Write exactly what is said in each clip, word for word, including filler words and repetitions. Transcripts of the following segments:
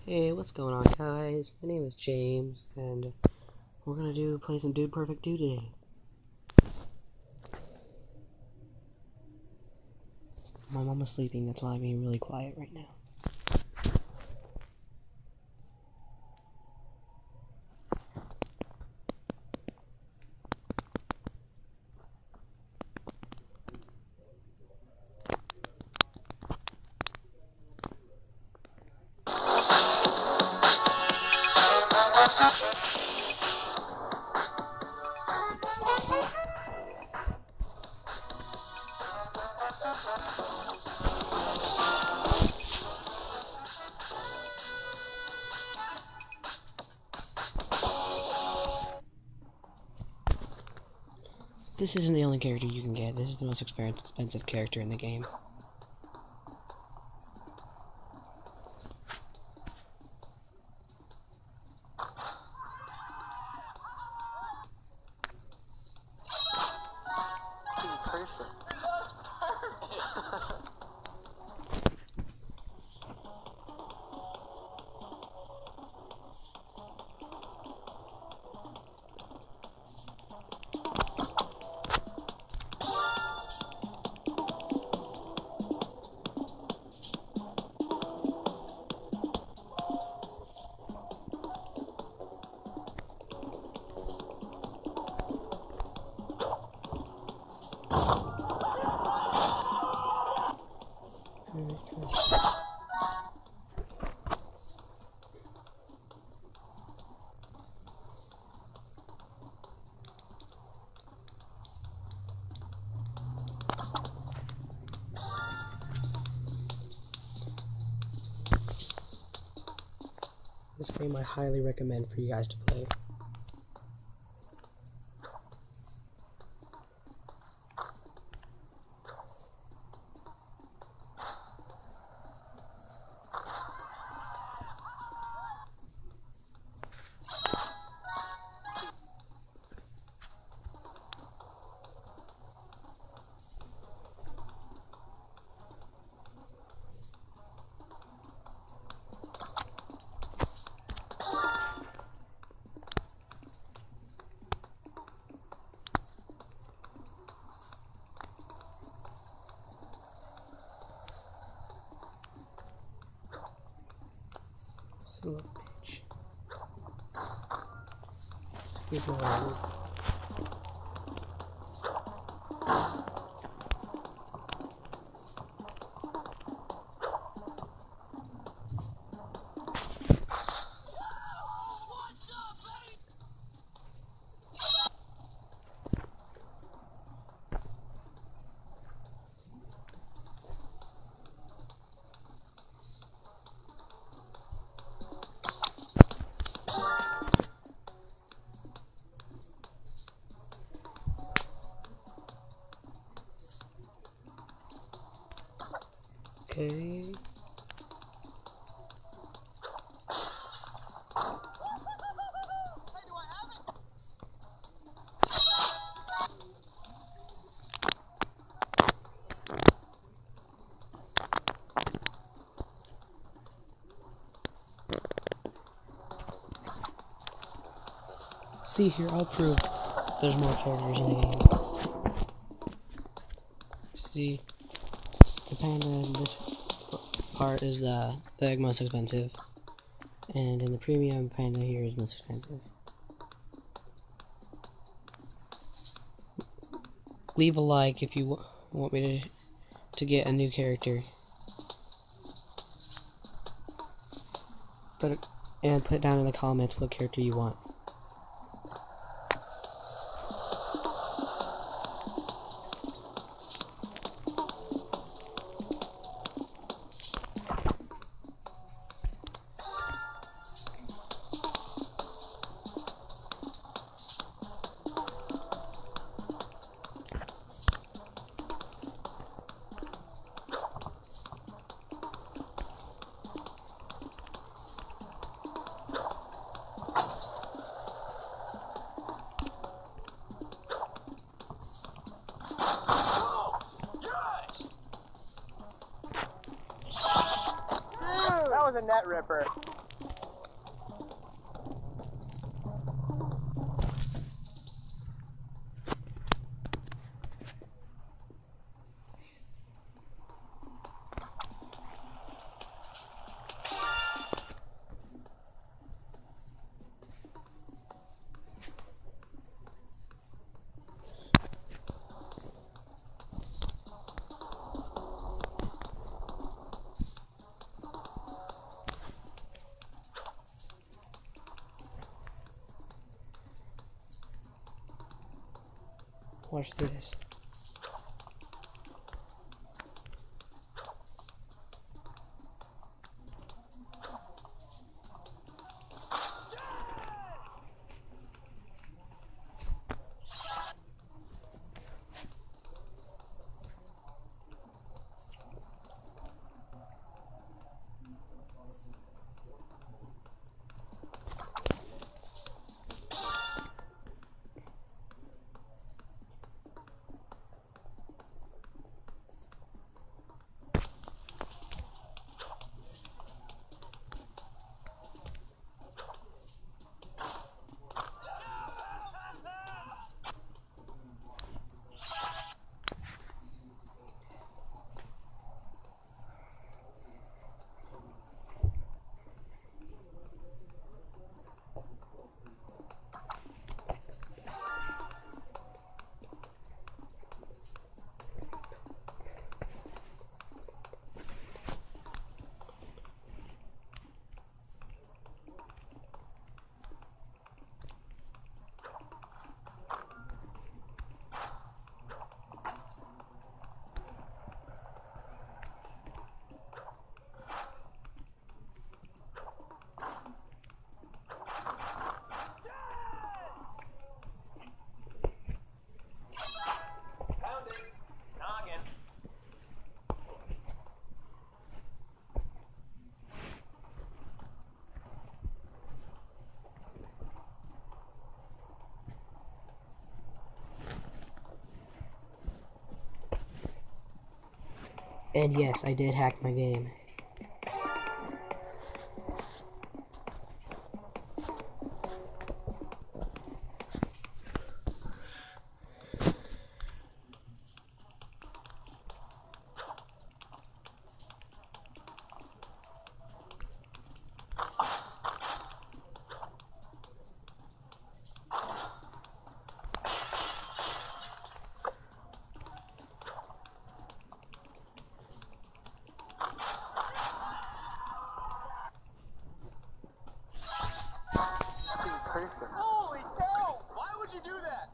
Hey, what's going on, guys? My name is James, and we're gonna do play some Dude Perfect two today. My mom is sleeping, that's why I'm being really quiet right now. This isn't the only character you can get. This is the most expensive character in the game. Perfect. This game I highly recommend for you guys to play. Son of a bitch. Here's my rival. Okay. See here, I'll prove there's more characters in the game. See, the panda in this part is uh, the most expensive, and in the premium, panda here is most expensive. Leave a like if you w want me to to get a new character, but and put down in the comments what character you want. That was a net ripper. Watch through this. And yes, I did hack my game. Perfect. Holy cow! Why would you do that?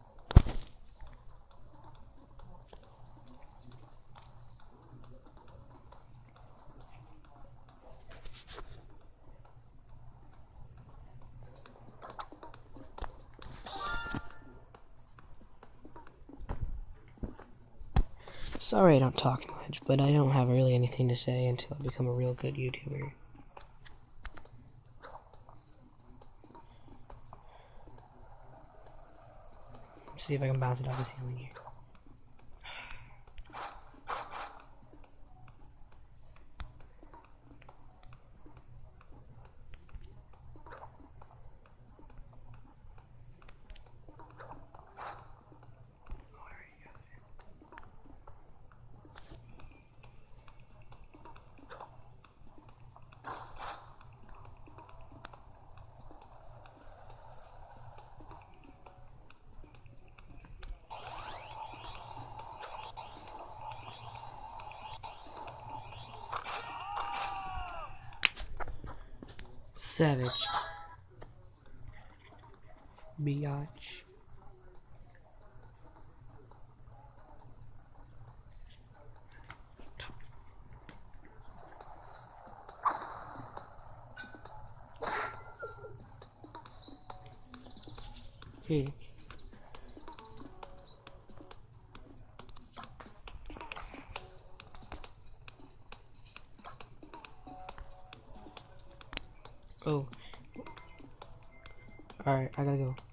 Sorry I don't talk much, but I don't have really anything to say until I become a real good YouTuber. Let's see if I can bounce it off the ceiling here. Savage. Biatch. Hey. Oh. Alright, I gotta go.